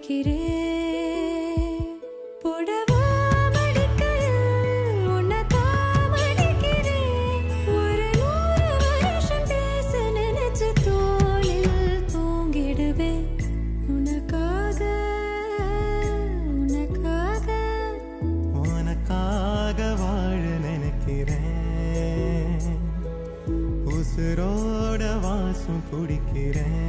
பிடிக்கிறேன் புடவா மடிக்கையில் உன்னைத்தான் மடிக்கிறேன் ஒரு 100 வருஷம் பேச நினைச்சு தோளில் தூங்கிடுவேன் உனக்காக உனக்காக உனக்காக வாழ நினைக்கிறேன் உசுரோட வாசம் பிடிக்கிறேன்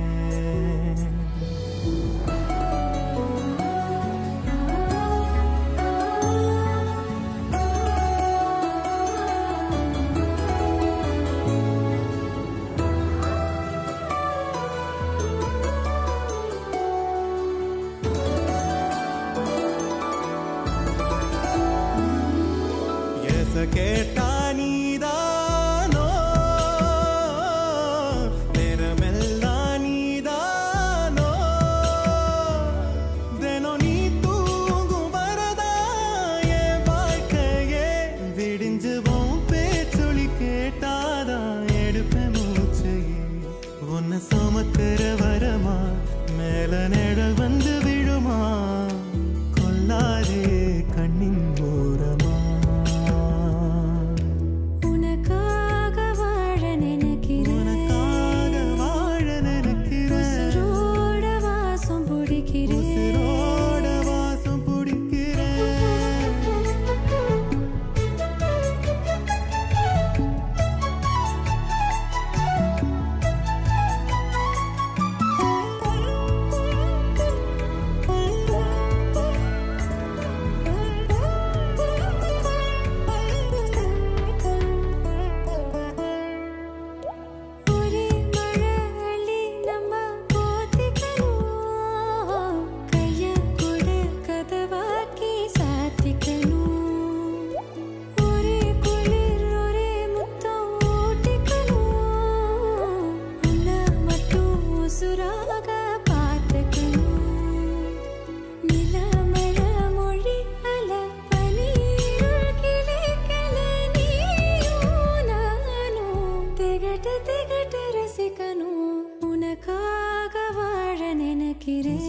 கேட்டா நீதானோ நேரமெல்லாம் நீதானோ தினம் நீ தூங்கும் வரதா என் வாழ்க்கையே விடிஞ்சுவோம் பேச்சொலி கேட்டாதான் எடுப்பேன் மூச்சையே உன்னை சுமக்கிற வரமா மேல நிழல் வந்து விழுமா கொல்லாதே கண்ணின் ஓரமா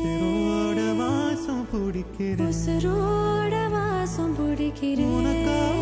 உசுரோட வாசம் பிடிக்கிறேன்